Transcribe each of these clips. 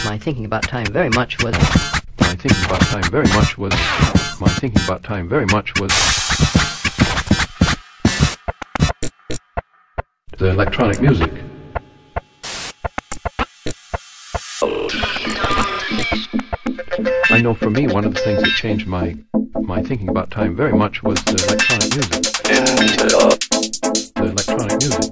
My thinking about time very much was. My thinking about time very much was. My thinking about time very much was. The electronic music. I know for me one of the things that changed my thinking about time very much was the electronic music. The electronic music.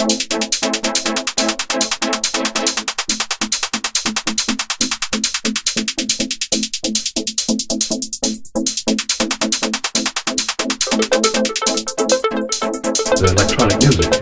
The electronic music.